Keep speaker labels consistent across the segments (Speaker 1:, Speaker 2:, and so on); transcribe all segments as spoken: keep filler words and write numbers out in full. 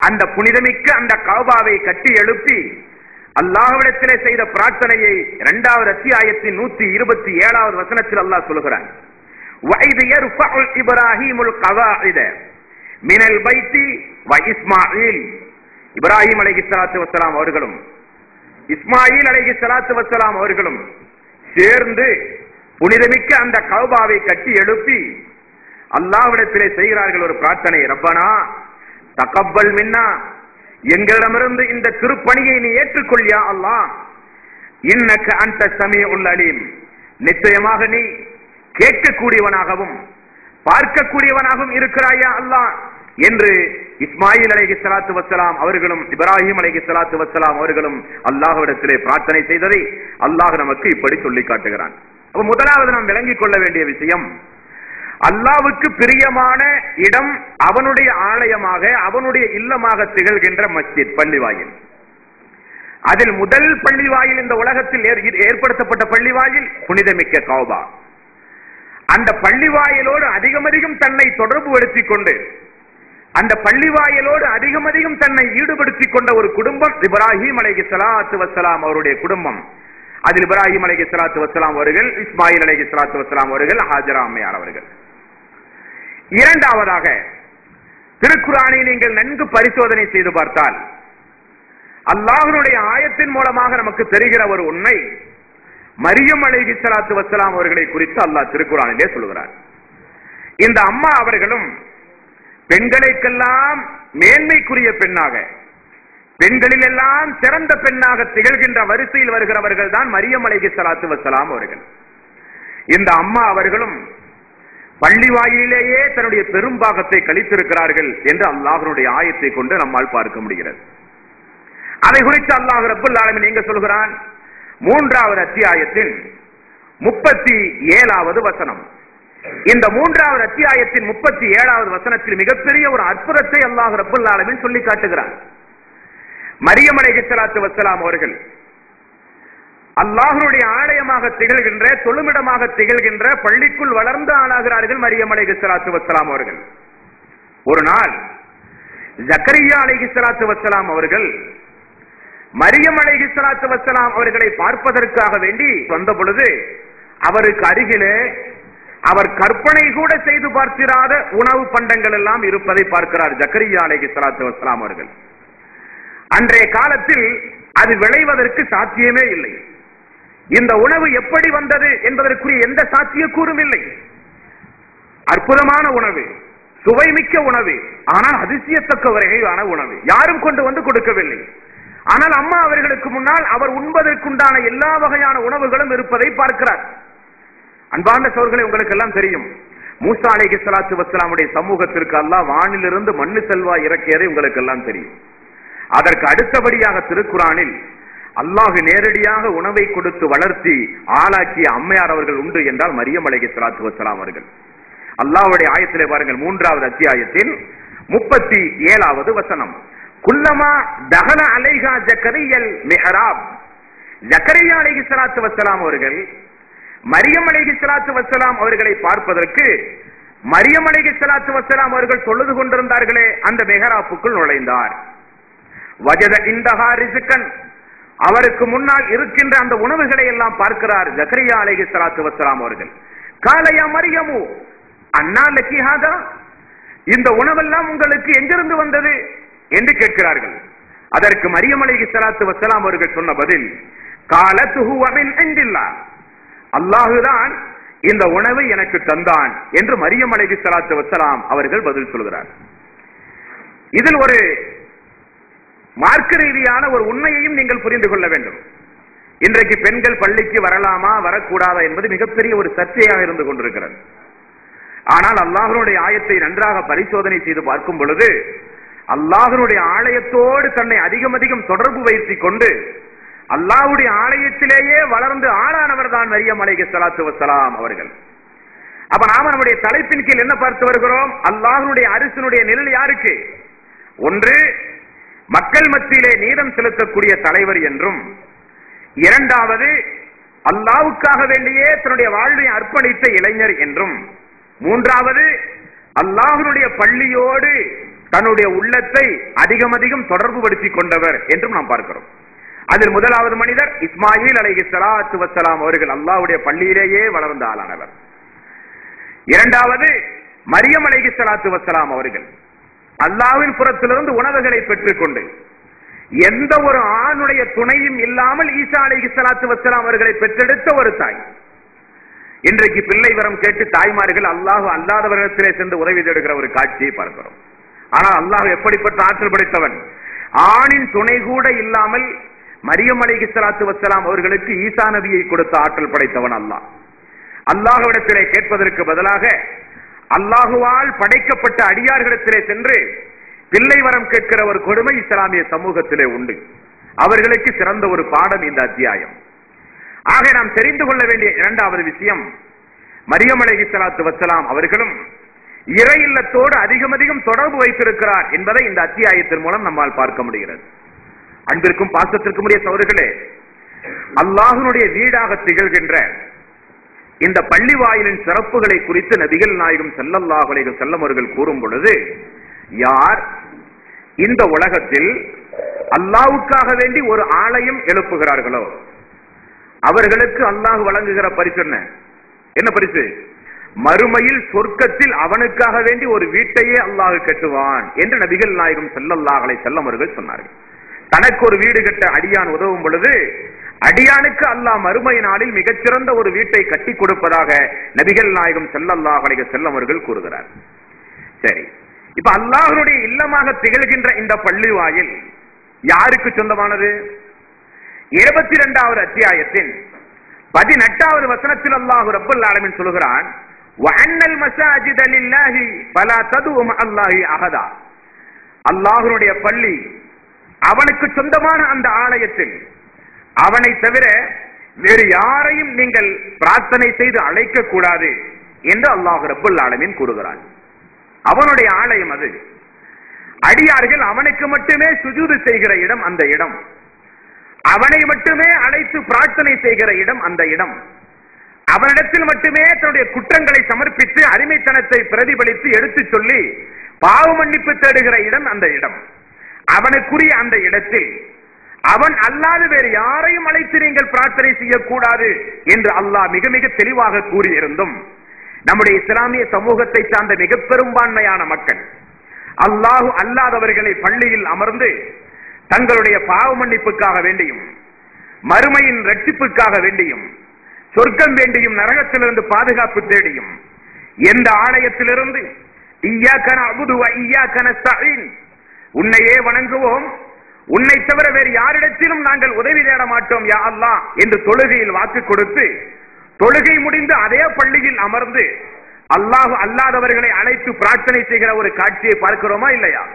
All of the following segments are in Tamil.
Speaker 1: அந்த புனிதமிக்க அந்த கஅபாவை கட்டி எழுப்பி அல்லாஹ்விடத்திலே செய்த பிரார்த்தனையை இரண்டாவது அத்தியாயத்தின் நூற்றி இருபத்தி ஏழாவது வசனத்தில் அல்லாஹ் சொல்கிறான். وَإِذْ يَرْفَعُ إِبْرَاهِيمُ الْقَوَاعِدَ مِنَ الْبَيْتِ وَإِسْمَاعِيلُ இப்ராஹிம் அலைஹிஸ்ஸலாத்து வஸ்ஸலாம் அவர்களும் இஸ்மாயில் அலைஹிஸ்ஸலாத்து வஸ்ஸலாம் அவர்களும் சேர்ந்து புனிதமிக்க அந்த கஅபாவை கட்டி எழுப்பி அல்லாஹ்விடத்திலே செய்கிறார்கள் ஒரு பிரார்த்தனை. ரப்பனா தகப்பல் மின்னா, எங்களிடமிருந்து இந்த திருப்பணியை நீ ஏற்றுக்கொள் யா அல்லாஹ். இன்னக அன்த ஸமீஉல் அலீம், நிச்சயமாக நீ கேட்கக்கூடியவனாகவும் பார்க்கக்கூடியவனாகவும் இருக்கிறாயா அல்லாஹ் என்று இஸ்மாயில் அலைஹிஸ்ஸலாத்து வஸ்ஸலாம் அவர்களும் இப்ராஹிம் அலைஹிஸ்ஸலாத்து வஸ்ஸலாம் அவர்களும் அல்லாஹ்விடத்திலே பிரார்த்தனை செய்ததை அல்லாஹ் நமக்கு இப்படி சொல்லி காட்டுகிறான். அப்ப முதலாவது நாம் விளங்கிக் கொள்ள வேண்டிய விஷயம், அல்லாஹ்வுக்கு பிரியமான இடம் அவனுடைய ஆலயமாக அவனுடைய இல்லமாக திகழ்கின்ற மஸ்ஜித், பள்ளிவாயில். அதில் முதல் பள்ளிவாயில் இந்த உலகத்தில் ஏற்படுத்தப்பட்ட பள்ளிவாயில் புனிதமிக்க கஅபா. அந்த பள்ளிவாயிலோடு அதிகம் அதிகம் தன்னை தொடர்பு படுத்திக் கொண்டு அந்த பள்ளிவாயிலோடு அதிகம் அதிகம் தன்னை ஈடுபடுத்திக் கொண்ட ஒரு குடும்பம் இப்ராஹிம் அலைஹிஸ்ஸலாத்து வஸ்ஸலாம் அவருடைய குடும்பம். அதில் இப்ராஹிம் அலைஹிஸ்ஸலாத்து வஸ்ஸலாம் அவர்கள், இஸ்மாயில் அலைஹிஸ்ஸலாத்து வஸ்ஸலாம் அவர்கள், ஹாஜரா அம்மையார் அவர்கள். இரண்டாவதாக திருக்குர்ஆனை நீங்கள் நன்கு பரிசோதனை செய்து பார்த்தால் அல்லாஹ்வுடைய ஆயத்தின் மூலமாக நமக்கு தெரிகிற ஒரு உண்மை, மரியம் அலைஹிஸ்ஸலாத்து வஸ்ஸலாம் அவர்களை குறித்து அல்லாஹ் திருக்குர்ஆனிலே சொல்கிறார். இந்த அம்மா அவர்களும் பெண்களுக்கெல்லாம் மேன்மைக்குரிய பெண்ணாக, பெண்களில் எல்லாம் சிறந்த பெண்ணாக திகழ்கின்ற வரிசையில் வருகிறவர்கள் தான் மரியம் அலைஹிஸ்ஸலாத்து வஸ்ஸலாம் அவர்கள். இந்த அம்மா அவர்களும் பள்ளிவாயிலேயே தன்னுடைய பெரும்பாகத்தை கழித்திருக்கிறார்கள் என்று அல்லாஹ்வுடைய ஆயத்தை கொண்டு நம்மால் பார்க்க முடிகிறது. அதை குறித்து அல்லாஹ் ரப்பல் ஆலமீன் எங்க சொல்கிறான்? மூன்றாவது அத்தியாயத்தின் முப்பத்தி ஏழாவது வசனம். இந்த மூன்றாவது அத்தியாயத்தின் முப்பத்தி ஏழாவது வசனத்தில் மிகப்பெரிய ஒரு அற்புதத்தை அல்லாஹ் ரப்பல் ஆலமீன் சொல்லி காட்டுகிறார். மரியம் அலைஹிஸ்ஸலாத்து வஸ்ஸலாம் அவர்கள் அல்லாஹ்வுடைய ஆலயமாக திகழ்கின்ற, தொழுமிடமாக திகழ்கின்ற பள்ளிக்குள் வளர்ந்து ஆளாகிறார்கள் மரியம் அலைஹிஸ்ஸலாத்து வஸ்ஸலாம் அவர்கள். ஒரு நாள் ஜக்கரியா அலைஹிஸ்ஸலாத்து வஸ்ஸலாம் அவர்கள் மரியம் அலைஹிஸ்ஸலாத்து வஸ்ஸலாம் அவர்களை பார்ப்பதற்காக வேண்டி வந்த பொழுது அவருக்கு அருகிலே அவர் கற்பனை கூட செய்து பார்த்திராத உணவு பண்டங்கள் எல்லாம் இருப்பதை பார்க்கிறார் ஜக்கரியா அலைஹிஸ்ஸலாத்து வஸ்ஸலாம் அவர்கள். அன்றைய காலத்தில் அது விளைவதற்கு சாத்தியமே இல்லை. இந்த உணவு எப்படி வந்தது என்பதற்குரிய எந்த சாத்தியக்கூறும் இல்லை. அற்புதமான உணவு, சுவைமிக்க உணவு, ஆனால் அதிசயத்தக்க வகையான உணவு, யாரும் கொண்டு வந்து கொடுக்கவில்லை. ஆனால் அம்மா அவர்களுக்கு முன்னால் அவர் உண்பதற்குண்டான எல்லா வகையான உணவுகளும் இருப்பதை பார்க்கிறார். அன்பான சகோதரர்களே, உங்களுக்கு எல்லாம் தெரியும், மூசா அலைஹிஸ்ஸலாத்து வஸ்ஸலாமுடைய சமூகத்திற்கு அல்லாஹ் வானிலிருந்து மண்ணு செல்வா இறக்கியதை உங்களுக்கு எல்லாம் தெரியும். அதற்கு அடுத்தபடியாக திருக்குர்ஆனில் அல்லாஹ் நேரடியாக உணவை கொடுத்து வளர்த்தி ஆளாக்கிய அம்மையார் அவர்கள் உண்டு என்றால் மரியம் அலைஹிஸ்ஸலாத்து வஸ்ஸலாம் அவர்கள். அல்லாஹ்வுடைய ஆயத்திலே பாருங்கள், மூன்றாவது அத்தியாயத்தின் முப்பத்தி ஏழாவது வசனம். குல்லமா தஹல அலைஹா ஜக்கரியல் மிஹ்ராப். ஜக்கரியா அலைஹிஸ்ஸலாத்து வஸ்ஸலாம் அவர்கள் மரியம் அலைஹிஸ்ஸலாத்து வஸ்ஸலாம் அவர்களை பார்ப்பதற்கு மரியம் அலைஹிஸ்ஸலாத்து வஸ்ஸலாம் அவர்கள் தொழுது கொண்டிருந்தார்களே அந்த மிஹ்ராபுக்குள் நுழைந்தார். வஜத இந்தஹா ரிஸ்கன், அவருக்கு முன்னால் இருக்கின்ற அந்த உணவுகளை எல்லாம் பார்க்கிறார் ஜக்கரியா அலைஹிஸ்ஸலாத்து வஸ்ஸலாம் அவர்கள். காலையா மரியமு அன்னா லக்கி ஹாதா, இந்த உணவெல்லாம் உங்களுக்கு எங்கிருந்து வந்தது என்று கேட்கிறார்கள். அதற்கு மரியம் அலைஹிஸ்ஸலாத்து வஸ்ஸலாம் அவர்கள் சொன்ன பதில், காலத் ஹுவ மின் இன்டில்லாஹ், அல்லாஹுதான் இந்த உணவை எனக்கு தந்தான் என்று மரியம் அலைஹிஸ்ஸலாத்து வஸ்ஸலாம் அவர்கள் பதில் சொல்கிறார். இதில் ஒரு மார்க்க ரீதியான ஒரு உண்மையையும் நீங்கள் புரிந்து கொள்ள வேண்டும். இன்றைக்கு பெண்கள் பள்ளிக்கு வரலாமா வரக்கூடாதா என்பது மிகப்பெரிய ஒரு சர்ச்சையாக இருந்து கொண்டிருக்கிறது. ஆனால் அல்லாஹ்வுடைய ஆயத்தை நன்றாக பரிசோதனை செய்து பார்க்கும் பொழுது அல்லாஹ்வுடைய ஆலயத்தோடு தன்னை அதிகம் அதிகம் தொடர்பு வைத்துக் கொண்டு அல்லாஹ்வுடைய ஆலயத்திலேயே வளர்ந்து ஆளானவர் தான் மரியம் அலைஹிஸ்ஸலாத்து வஸ்ஸலாம் அவர்கள். அப்ப நாம நம்முடைய தலைப்பின் கீழ் என்ன பார்த்து வருகிறோம்? அல்லாஹ்வுடைய அரிசினுடைய நிழல் யாருக்கு? ஒன்று, மக்கள் மத்தியிலே நீதம் செலுத்தக்கூடிய தலைவர் என்றும், இரண்டாவது அல்லாஹ்வுக்காக வேண்டியே தன்னுடைய வாழ்வை அர்ப்பணித்த இளைஞர் என்றும், மூன்றாவது அல்லாஹ்வுடைய பள்ளியோடு தன்னுடைய உள்ளத்தை அதிகம் அதிகம் தொடர்பு படுத்திக் கொண்டவர் என்றும் நாம் பார்க்கிறோம். அதில் முதலாவது மனிதர் இஸ்மாயில் அலைஹிஸ்ஸலாத்து வஸ்ஸலாம் அவர்கள் அல்லாஹ்வுடைய பள்ளியிலேயே வளர்ந்த ஆளானவர். இரண்டாவது மரியம் அலைஹிஸ்ஸலாத்து வஸ்ஸலாம் அவர்கள் அல்லாஹ்வின் புறத்திலிருந்து உணவுகளை பெற்றுக்கொண்டு எந்த ஒரு ஆணுடைய துணையும் இல்லாமல் ஈசா அலைஹிஸ்ஸலாத்து வஸ்ஸலாம் அவர்களை பெற்றெடுத்த ஒரு தாய். இன்றைக்கு பிள்ளை வரம் கேட்டு தாய்மார்கள் அல்லாஹ் அல்லாதவரிடத்திலே சென்று உதவி தேடுகிற ஒரு காட்சியை பார்க்கிறோம். ஆனால் அல்லாஹ் எப்படிப்பட்ட ஆற்றல் படைத்தவன்! ஆணின் துணை கூட இல்லாமல் மரியம் அலைஹிஸ்ஸலாத்து வஸ்ஸலாம் அவர்களுக்கு ஈசா நபியை கொடுத்த ஆற்றல் படைத்தவன் அல்லாஹ். அல்லாஹ்விடத்திலே கேட்பதற்கு பதிலாக அல்லாஹுவால் படைக்கப்பட்ட அடியார்களிடத்திலே சென்று பிள்ளை வரம் கேட்கிற ஒரு கொடுமை இஸ்லாமிய சமூகத்திலே உண்டு. அவர்களுக்கு சிறந்த ஒரு பாடம் இந்த அத்தியாயம். ஆக நாம் தெரிந்து கொள்ள வேண்டிய இரண்டாவது விஷயம், மரியம் அலைஹிஸ்ஸலாத்து வஸ்ஸலாம் அவர்களும் இறை இல்லத்தோடு அதிகம் அதிகம் தொடர்பு வைத்திருக்கிறார் என்பதை இந்த அத்தியாயத்தின் மூலம் நம்மால் பார்க்க முடிகிறது. அன்பிற்கும் பாசத்திற்கும் உரிய சகோதரர்களே, அல்லாஹ்வுடைய வீடாக திகழ்கின்ற இந்த பள்ளி வாயிலின் சிறப்புகளை குறித்து நபிகள் நாயகம் ஸல்லல்லாஹு அலைஹி வஸல்லம் அவர்கள் கூறும் பொழுது, யார் இந்த உலகத்தில் அல்லாஹ்வுக்காக வேண்டி ஒரு ஆலயம் எழுப்புகிறார்களோ அவர்களுக்கு அல்லாஹ் வழங்குகிற பரிசு என்ன? என்ன பரிசு? மறுமையில் சொர்க்கத்தில் அவனுக்காக வேண்டி ஒரு வீட்டையே அல்லாஹ் கட்டுவான் என்று நபிகள் நாயகம் ஸல்லல்லாஹு அலைஹி வஸல்லம் அவர்கள் சொன்னார்கள். தனக்கு ஒரு வீடு கட்ட அடியான் உதவும் பொழுது அடியானுக்கு அல்லாஹ் மறுமை நாளில் மிகச்சிறந்த ஒரு வீட்டை கட்டி கொடுப்பதாக நபிகள் நாயகம் ஸல்லல்லாஹு அலைஹி வஸல்லம் அவர்கள் கூறுகிறார். சரி, இப்ப அல்லாஹ்வுடைய இல்லமாக திகழ்கின்ற இந்த பள்ளி வாயில் யாருக்கு சொந்தமானது? இருபத்தி இரண்டாவது அத்தியாயத்தின் பதினெட்டாவது வசனத்தில் அல்லாஹ் ரப்பல் ஆலமீன் சொல்கிறான், வஅன்னல் மஸாஜித லில்லாஹி ஃபலா ததுஉ மஅல்லாஹி அஹதா. அல்லாஹ்வுடைய பள்ளி அவனுக்கு சொந்தமான அந்த ஆலயத்தில் அவனை தவிர வேறு யாரையும் நீங்கள் பிரார்த்தனை செய்து அழைக்க கூடாது என்று அல்லாஹ் ரப்பல் ஆலமீன் கூறுகிறான். அவனுடைய ஆலயம் அது. அடியார்கள் அவனுக்கு மட்டுமே சுஜூது செய்கிற இடம் அந்த இடம். அவனை மட்டுமே அழைத்து பிரார்த்தனை செய்கிற இடம் அந்த இடம். அவனிடத்தில் மட்டுமே தன்னுடைய குற்றங்களை சமர்ப்பித்து அடிமைத்தனத்தை பிரதிபலித்து எடுத்து சொல்லி பாவ மன்னிப்பு தேடுகிற இடம் அந்த இடம். அவனுக்குரிய அந்த இடத்தில் அவன் அல்லாது வேறு யாரையும் அழைத்து நீங்கள் பிரார்த்தனை செய்யக்கூடாது என்று அல்லாஹ் மிக மிக தெளிவாக கூறியிருந்தும் நம்முடைய இஸ்லாமிய சமூகத்தை சார்ந்த மிக பெரும்பான்மையான மக்கள் அல்லாஹு அல்லாதவர்களை பள்ளியில் அமர்ந்து தங்களுடைய பாவ மன்னிப்புக்காக வேண்டியும் மறுமையின் ரட்சிப்புக்காக வேண்டியும் சொர்க்கம் வேண்டியும் நரகத்திலிருந்து பாதுகாப்பு தேடியும் எந்த ஆலயத்திலிருந்து இய்யாக நஅ்புது வ இய்யாக நஸ்தஈன், உன்னையே வணங்குவோம், உன்னை தவிர வேறு யாரிடத்திலும் நாங்கள் உதவி தேட மாட்டோம் யா அல்லாஹ் என்று தொழுகையில் வாக்கு கொடுத்து தொழுகை முடிந்து அதே பள்ளியில் அமர்ந்து அல்லாஹ் அல்லாதவர்களை அழைத்து பிரார்த்தனை செய்கிற ஒரு காட்சியை பார்க்கிறோமா இல்லையா?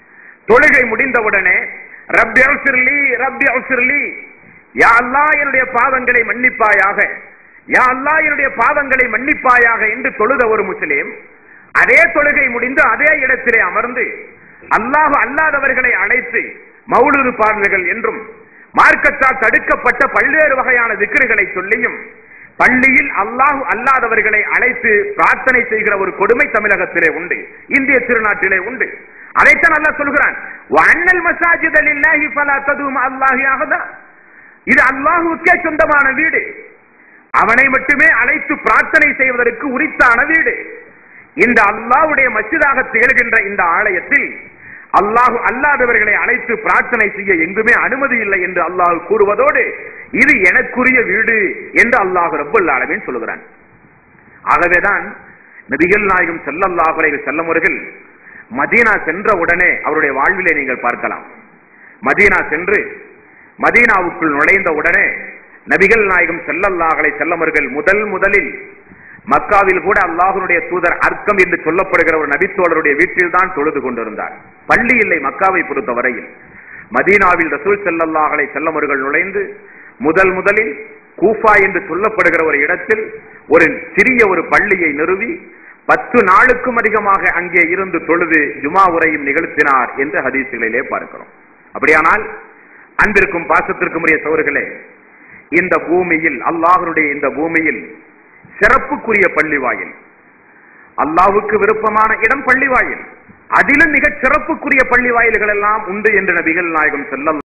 Speaker 1: தொழுகை முடிந்தவுடனே ரப்பி அஃபிர்லி ரப்பி அஃபிர்லி, யா அல்லாஹ் என்னுடைய பாவங்களை மன்னிப்பாயாக, யா அல்லாஹ் என்னுடைய பாவங்களை மன்னிப்பாயாக என்று தொழுத ஒரு முஸ்லிம் அதே தொழுகை முடிந்து அதே இடத்திலே அமர்ந்து அல்லாஹ் அல்லாதவர்களை அழைத்து மௌலூது பாடல்கள் என்றும் மார்க்கத்தால் தடுக்கப்பட்ட பல்வேறு வகையான திக்ருகளை சொல்லியும் பள்ளியில் அல்லாஹ் அல்லாதவர்களை அழைத்து பிரார்த்தனை செய்கிற ஒரு கொடுமை தமிழகத்திலே உண்டு, இந்திய திருநாட்டிலே உண்டு. அதைத்தான் அல்லாஹ் சொல்கிறான், வஅன்னல் மஸாஜித லில்லாஹி ஃபலா ததுஉ மஅல்லாஹி அஹதா. இது அல்லாஹ்வுக்கே சொந்தமான வீடு, அவனை மட்டுமே அழைத்து பிரார்த்தனை செய்வதற்கு உரித்தான வீடு. இந்த அல்லாஹ்வுடைய மஸ்ஜிதாக திகழ்கின்ற இந்த ஆலயத்தில் அல்லாஹ் அல்லாதவர்களை அழைத்து பிரார்த்தனை செய்ய எங்குமே அனுமதி இல்லை என்று அல்லாஹ் கூறுவதோடு இது எனக்குரிய வீடு என்று அல்லாஹ் ரப்பல் ஆலமீன் சொல்கிறான். ஆகவேதான் நபிகள் நாயகம் ஸல்லல்லாஹு அலைஹி வஸல்லம் அவர்கள் மதீனா சென்ற உடனே அவருடைய வாழ்விலே நீங்கள் பார்க்கலாம். மதீனா சென்று மதீனாவுக்குள் நுழைந்த உடனே நபிகள் நாயகம் ஸல்லல்லாஹு அலைஹி வஸல்லம் அவர்கள் முதல் முதலில் மக்காவில் கூட அல்லாஹ்வுடைய தூதர் அர்க்கம் என்று சொல்லப்படுகிற ஒரு நபித்தோழருடைய வீட்டில் தான் தொழுது கொண்டிருந்தார். பள்ளி இல்லை மக்காவை பொறுத்தவரையில். மதீனாவில் ரசூல் ஸல்லல்லாஹு அலைஹி வஸல்லம் அவர்கள் நுழைந்து முதல் முதலில் கூஃபா என்று சொல்லப்படுகிற ஒரு இடத்தில் ஒரு சிறிய ஒரு பள்ளியை நிறுவி பத்து நாளுக்கும் அதிகமாக அங்கே இருந்து தொழுது ஜுமா உரையும் நிகழ்த்தினார் என்று ஹதீஸ்களிலே பார்க்கிறோம். அப்படியானால் அன்பிற்கும் பாசத்திற்கும் உரிய சகோதரர்களே, இந்த பூமியில் அல்லாஹ்வுடைய இந்த பூமியில் சிறப்புக்குரிய பள்ளி வாயில், அல்லாஹ்வுக்கு விருப்பமான இடம் பள்ளி வாயில். அதிலும் மிகச் சிறப்புக்குரிய பள்ளி வாயில்கள் எல்லாம் உண்டு என்று நபிகள் நாயகம் ஸல்லல்லாஹு